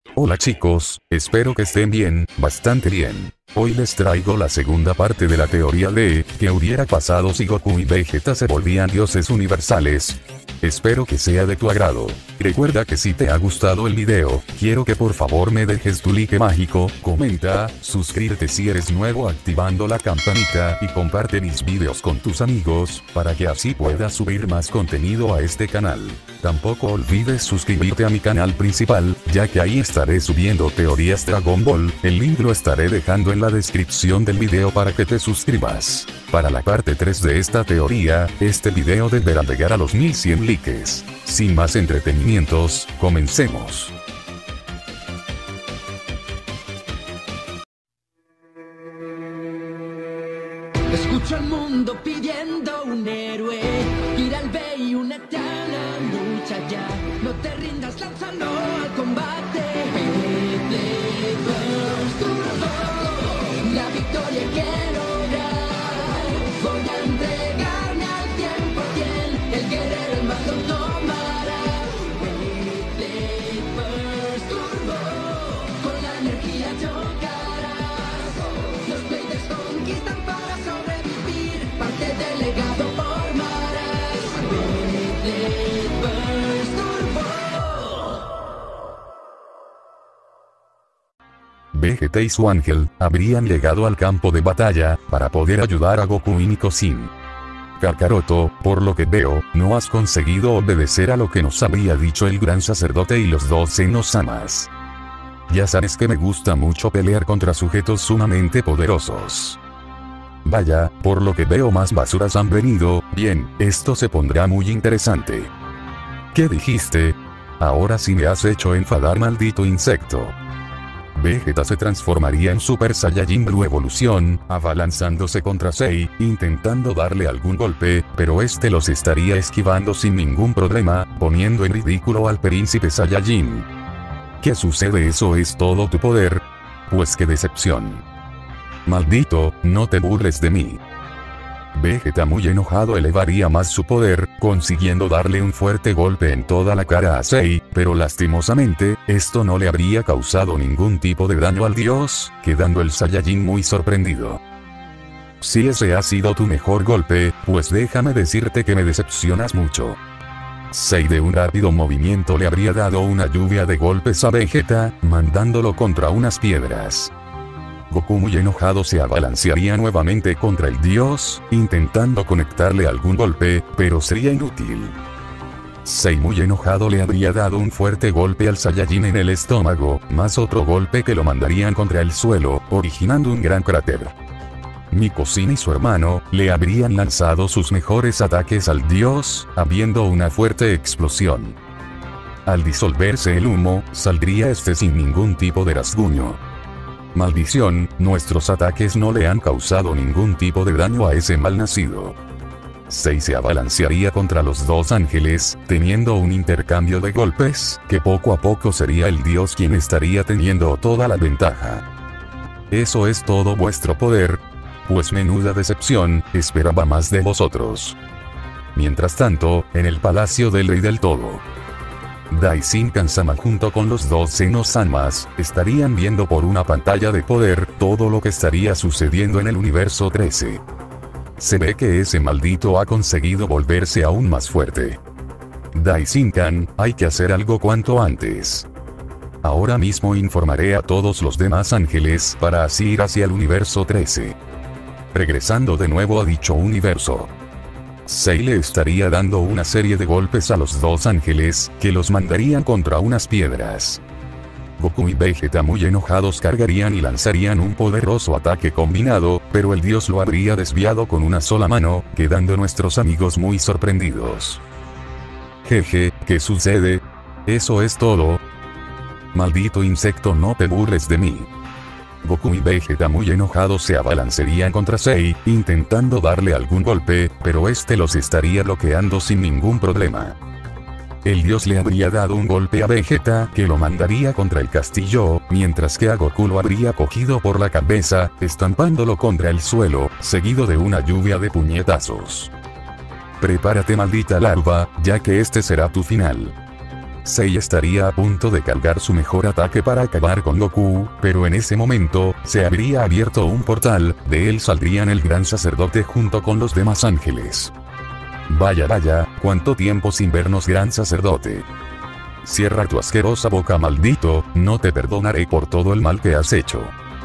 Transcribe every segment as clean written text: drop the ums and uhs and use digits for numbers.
Hola chicos, espero que estén bien, bastante bien. Hoy les traigo la segunda parte de la teoría de ¿qué hubiera pasado si Goku y Vegeta se volvían dioses universales? Espero que sea de tu agrado. Recuerda que si te ha gustado el video, quiero que por favor me dejes tu like mágico, comenta, suscríbete si eres nuevo activando la campanita y comparte mis videos con tus amigos, para que así puedas subir más contenido a este canal. Tampoco olvides suscribirte a mi canal principal, ya que ahí estaré subiendo teorías Dragon Ball, el link lo estaré dejando en la descripción del video para que te suscribas. Para la parte 3 de esta teoría, este video deberá llegar a los 1100 likes. Sin más entretenimientos, comencemos. Escucho al mundo pidiendo un héroe, ir al B y una eterna lucha ya. No te rindas, lánzalo al combate. Beyblade Burst Turbo, la victoria que lograr. Voy a entregarme al 100%, el guerrero el mando tomará. Beyblade Burst Turbo, con la energía chocarás. Los Beyblades conquistan para sobrevivir, parte del legado formarás. Beyblade Burst Turbo. Vegeta y su ángel habrían llegado al campo de batalla para poder ayudar a Goku y Mikosin. Kakaroto, por lo que veo, no has conseguido obedecer a lo que nos habría dicho el gran sacerdote y los 12 Nosamas. Ya sabes que me gusta mucho pelear contra sujetos sumamente poderosos. Vaya, por lo que veo más basuras han venido. Bien, esto se pondrá muy interesante. ¿Qué dijiste? Ahora sí me has hecho enfadar, maldito insecto. Vegeta se transformaría en Super Saiyajin Blue Evolución, abalanzándose contra Sei, intentando darle algún golpe, pero este los estaría esquivando sin ningún problema, poniendo en ridículo al príncipe Saiyajin. ¿Qué sucede? ¿Eso es todo tu poder? Pues qué decepción. Maldito, no te burles de mí. Vegeta muy enojado elevaría más su poder, consiguiendo darle un fuerte golpe en toda la cara a Sei, pero lastimosamente, esto no le habría causado ningún tipo de daño al dios, quedando el Saiyajin muy sorprendido. Si ese ha sido tu mejor golpe, pues déjame decirte que me decepcionas mucho. Sei de un rápido movimiento le habría dado una lluvia de golpes a Vegeta, mandándolo contra unas piedras. Goku muy enojado se abalancearía nuevamente contra el dios, intentando conectarle algún golpe, pero sería inútil. Sei muy enojado le habría dado un fuerte golpe al Saiyajin en el estómago, más otro golpe que lo mandarían contra el suelo, originando un gran cráter. Mikosin y su hermano, le habrían lanzado sus mejores ataques al dios, habiendo una fuerte explosión. Al disolverse el humo, saldría este sin ningún tipo de rasguño. Maldición, nuestros ataques no le han causado ningún tipo de daño a ese malnacido. Sei se abalancearía contra los dos ángeles, teniendo un intercambio de golpes, que poco a poco sería el dios quien estaría teniendo toda la ventaja. ¿Eso es todo vuestro poder? Pues menuda decepción, esperaba más de vosotros. Mientras tanto, en el palacio del Rey del Todo, Daishin-Kansama junto con los 12 Nosamas, estarían viendo por una pantalla de poder, todo lo que estaría sucediendo en el universo 13. Se ve que ese maldito ha conseguido volverse aún más fuerte. Daishin-Kan, hay que hacer algo cuanto antes. Ahora mismo informaré a todos los demás ángeles para así ir hacia el universo 13. Regresando de nuevo a dicho universo, Sei le estaría dando una serie de golpes a los dos ángeles, que los mandarían contra unas piedras. Goku y Vegeta muy enojados cargarían y lanzarían un poderoso ataque combinado, pero el dios lo habría desviado con una sola mano, quedando nuestros amigos muy sorprendidos. Jeje, ¿qué sucede? ¿Eso es todo? Maldito insecto, no te burles de mí. Goku y Vegeta muy enojados se abalanzarían contra Sei, intentando darle algún golpe, pero este los estaría bloqueando sin ningún problema. El dios le habría dado un golpe a Vegeta que lo mandaría contra el castillo, mientras que a Goku lo habría cogido por la cabeza, estampándolo contra el suelo, seguido de una lluvia de puñetazos. Prepárate, maldita larva, ya que este será tu final. Sei estaría a punto de cargar su mejor ataque para acabar con Goku, pero en ese momento, se habría abierto un portal, de él saldrían el gran sacerdote junto con los demás ángeles. Vaya, cuánto tiempo sin vernos, gran sacerdote. Cierra tu asquerosa boca, maldito, no te perdonaré por todo el mal que has hecho.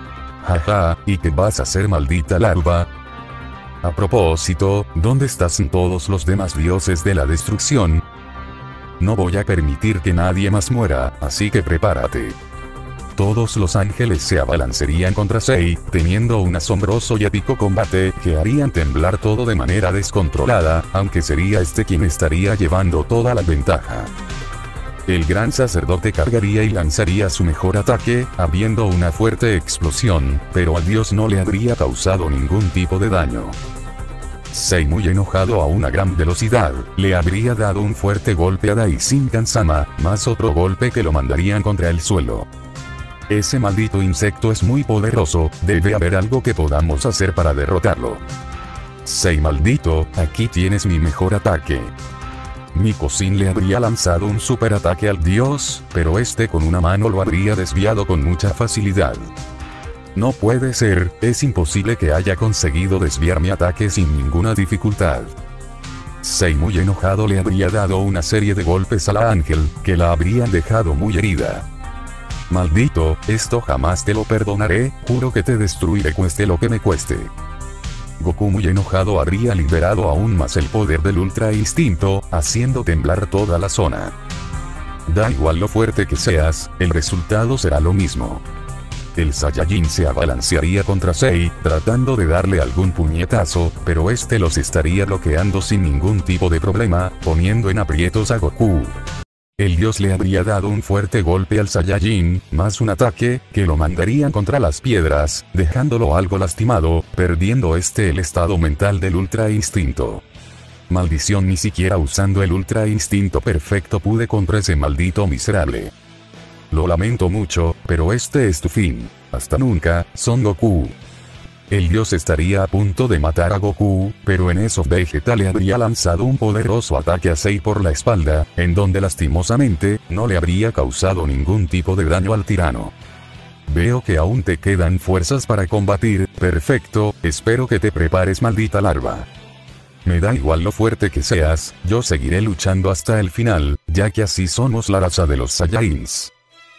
Jaja, ¿y qué vas a hacer, maldita larva? A propósito, ¿dónde están todos los demás dioses de la destrucción? No voy a permitir que nadie más muera, así que prepárate. Todos los ángeles se abalanzarían contra Sei, teniendo un asombroso y épico combate que harían temblar todo de manera descontrolada, aunque sería este quien estaría llevando toda la ventaja. El gran sacerdote cargaría y lanzaría su mejor ataque, habiendo una fuerte explosión, pero al dios no le habría causado ningún tipo de daño. Sei, muy enojado a una gran velocidad, le habría dado un fuerte golpe a Daishin-Kansama, más otro golpe que lo mandarían contra el suelo. Ese maldito insecto es muy poderoso, debe haber algo que podamos hacer para derrotarlo. Sei, maldito, aquí tienes mi mejor ataque. Mikosin le habría lanzado un super ataque al dios, pero este con una mano lo habría desviado con mucha facilidad. No puede ser, es imposible que haya conseguido desviar mi ataque sin ninguna dificultad. Sei, muy enojado, le habría dado una serie de golpes a la ángel, que la habrían dejado muy herida. Maldito, esto jamás te lo perdonaré, juro que te destruiré cueste lo que me cueste. Goku, muy enojado, habría liberado aún más el poder del Ultra Instinto, haciendo temblar toda la zona. Da igual lo fuerte que seas, el resultado será lo mismo. El Saiyajin se abalancearía contra Sei, tratando de darle algún puñetazo, pero este los estaría bloqueando sin ningún tipo de problema, poniendo en aprietos a Goku. El dios le habría dado un fuerte golpe al Saiyajin, más un ataque, que lo mandarían contra las piedras, dejándolo algo lastimado, perdiendo el estado mental del Ultra Instinto. Maldición, ni siquiera usando el Ultra Instinto perfecto pude contra ese maldito miserable. Lo lamento mucho, pero este es tu fin. Hasta nunca, Son Goku. El dios estaría a punto de matar a Goku, pero en eso Vegeta le habría lanzado un poderoso ataque a Sei por la espalda, en donde lastimosamente, no le habría causado ningún tipo de daño al tirano. Veo que aún te quedan fuerzas para combatir, perfecto, espero que te prepares, maldita larva. Me da igual lo fuerte que seas, yo seguiré luchando hasta el final, ya que así somos la raza de los Saiyajins.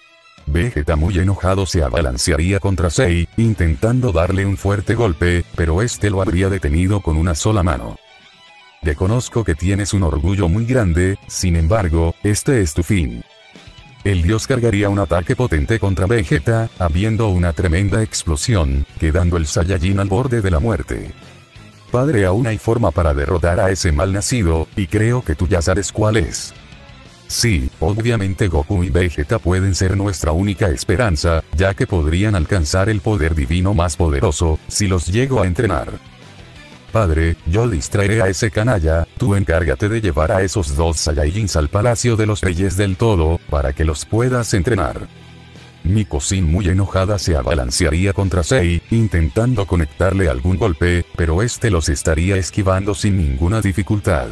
Vegeta, muy enojado, se abalancearía contra Sei, intentando darle un fuerte golpe, pero este lo habría detenido con una sola mano. Reconozco que tienes un orgullo muy grande, sin embargo, este es tu fin. El dios cargaría un ataque potente contra Vegeta, habiendo una tremenda explosión, quedando el Saiyajin al borde de la muerte. Padre, aún hay forma para derrotar a ese malnacido, y creo que tú ya sabes cuál es. Sí, obviamente Goku y Vegeta pueden ser nuestra única esperanza, ya que podrían alcanzar el poder divino más poderoso, si los llego a entrenar. Padre, yo distraeré a ese canalla, tú encárgate de llevar a esos dos Saiyajins al Palacio de los Reyes del Todo, para que los puedas entrenar. Mikosin, muy enojada, se abalancearía contra Sei, intentando conectarle algún golpe, pero este los estaría esquivando sin ninguna dificultad.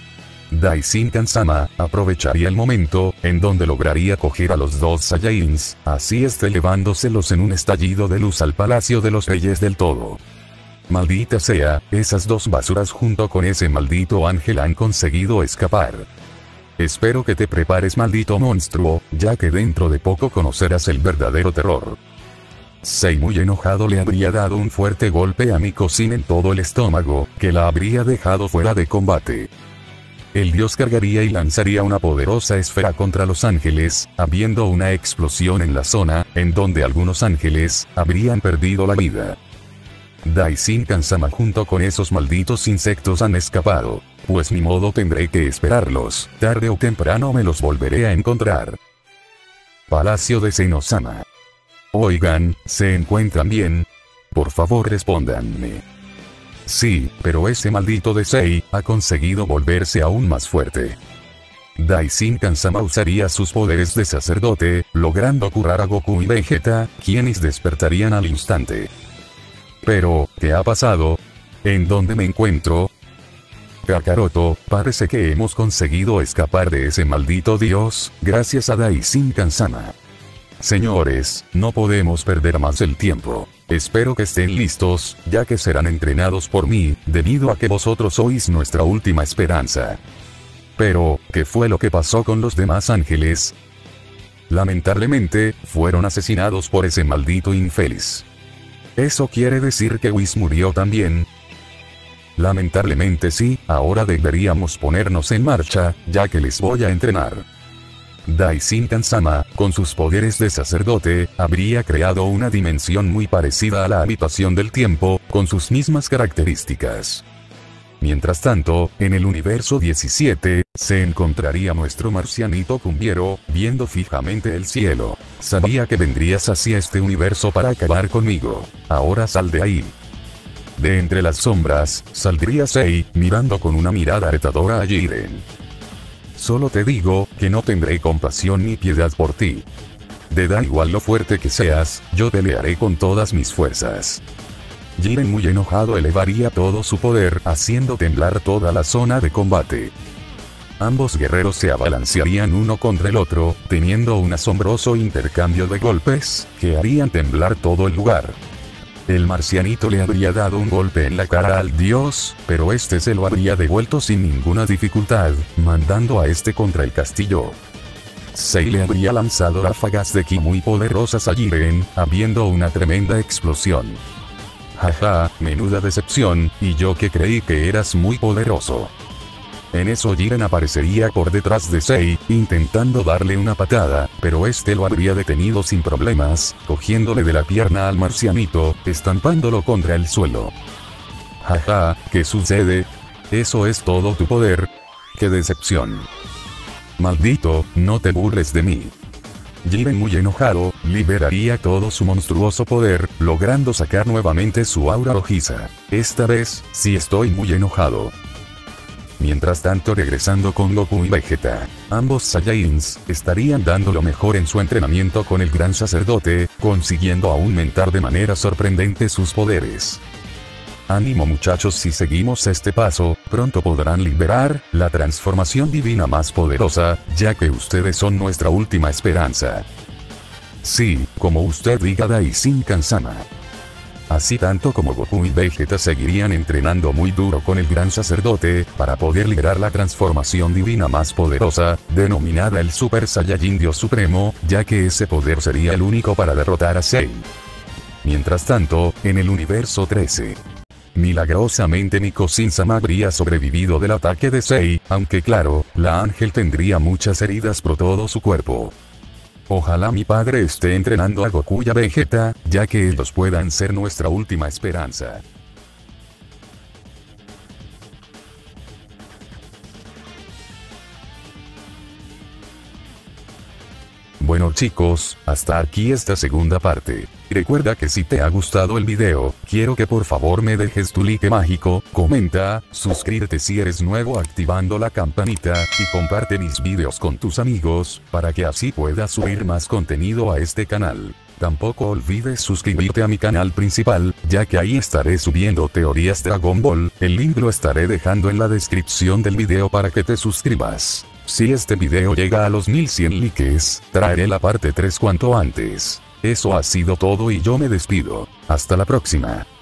Daishin-Kansama aprovecharía el momento, en donde lograría coger a los dos Saiyajins, así elevándoselos en un estallido de luz al Palacio de los Reyes del Todo. Maldita sea, esas dos basuras junto con ese maldito ángel han conseguido escapar. Espero que te prepares, maldito monstruo, ya que dentro de poco conocerás el verdadero terror. Sei, muy enojado, le habría dado un fuerte golpe a Mikosin en todo el estómago, que la habría dejado fuera de combate. El dios cargaría y lanzaría una poderosa esfera contra los ángeles, habiendo una explosión en la zona, en donde algunos ángeles habrían perdido la vida. Daishin-Kansama junto con esos malditos insectos han escapado, pues ni modo, tendré que esperarlos, tarde o temprano me los volveré a encontrar. Palacio de Zenosama. Oigan, ¿se encuentran bien? Por favor respóndanme. Sí, pero ese maldito de Sei ha conseguido volverse aún más fuerte. Daishin-Kansama usaría sus poderes de sacerdote, logrando curar a Goku y Vegeta, quienes despertarían al instante. Pero, ¿qué ha pasado? ¿En dónde me encuentro? Kakaroto, parece que hemos conseguido escapar de ese maldito dios, gracias a Daishin-Kansama. Señores, no podemos perder más el tiempo. Espero que estén listos, ya que serán entrenados por mí, debido a que vosotros sois nuestra última esperanza. Pero, ¿qué fue lo que pasó con los demás ángeles? Lamentablemente, fueron asesinados por ese maldito infeliz. ¿Eso quiere decir que Whis murió también? Lamentablemente sí, ahora deberíamos ponernos en marcha, ya que les voy a entrenar. Daishin-Kansama, con sus poderes de sacerdote, habría creado una dimensión muy parecida a la habitación del tiempo, con sus mismas características. Mientras tanto, en el universo 17, se encontraría nuestro marcianito cumbiero, viendo fijamente el cielo. Sabía que vendrías hacia este universo para acabar conmigo. Ahora sal de ahí. De entre las sombras, saldría Sei, mirando con una mirada retadora a Jiren. Solo te digo, que no tendré compasión ni piedad por ti. De da igual lo fuerte que seas, yo pelearé con todas mis fuerzas. Jiren muy enojado elevaría todo su poder, haciendo temblar toda la zona de combate. Ambos guerreros se abalancearían uno contra el otro, teniendo un asombroso intercambio de golpes, que harían temblar todo el lugar. El marcianito le habría dado un golpe en la cara al dios, pero este se lo habría devuelto sin ninguna dificultad, mandando a este contra el castillo. Sei le habría lanzado ráfagas de ki muy poderosas a Jiren, habiendo una tremenda explosión. Jaja, menuda decepción, y yo que creí que eras muy poderoso. En eso Jiren aparecería por detrás de Sei, intentando darle una patada, pero este lo habría detenido sin problemas, cogiéndole de la pierna al marcianito, estampándolo contra el suelo. Jaja, ¿qué sucede? ¿Eso es todo tu poder? ¡Qué decepción! Maldito, no te burles de mí. Jiren muy enojado, liberaría todo su monstruoso poder, logrando sacar nuevamente su aura rojiza. Esta vez, sí estoy muy enojado. Mientras tanto regresando con Goku y Vegeta, ambos Saiyajins, estarían dando lo mejor en su entrenamiento con el gran sacerdote, consiguiendo aumentar de manera sorprendente sus poderes. Ánimo muchachos, si seguimos este paso, pronto podrán liberar la transformación divina más poderosa, ya que ustedes son nuestra última esperanza. Sí, como usted diga Daishin-Kansama. Así tanto como Goku y Vegeta seguirían entrenando muy duro con el gran sacerdote, para poder liberar la transformación divina más poderosa, denominada el Super Saiyajin Dios Supremo, ya que ese poder sería el único para derrotar a Sei. Mientras tanto, en el universo 13. Milagrosamente Mikosin-sama habría sobrevivido del ataque de Sei, aunque claro, la ángel tendría muchas heridas por todo su cuerpo. Ojalá mi padre esté entrenando a Goku y a Vegeta, ya que ellos puedan ser nuestra última esperanza. Bueno chicos, hasta aquí esta segunda parte. Recuerda que si te ha gustado el video, quiero que por favor me dejes tu like mágico, comenta, suscríbete si eres nuevo activando la campanita, y comparte mis videos con tus amigos, para que así puedas subir más contenido a este canal. Tampoco olvides suscribirte a mi canal principal, ya que ahí estaré subiendo teorías Dragon Ball, el link lo estaré dejando en la descripción del video para que te suscribas. Si este video llega a los 1100 likes, traeré la parte 3 cuanto antes. Eso ha sido todo y yo me despido. Hasta la próxima.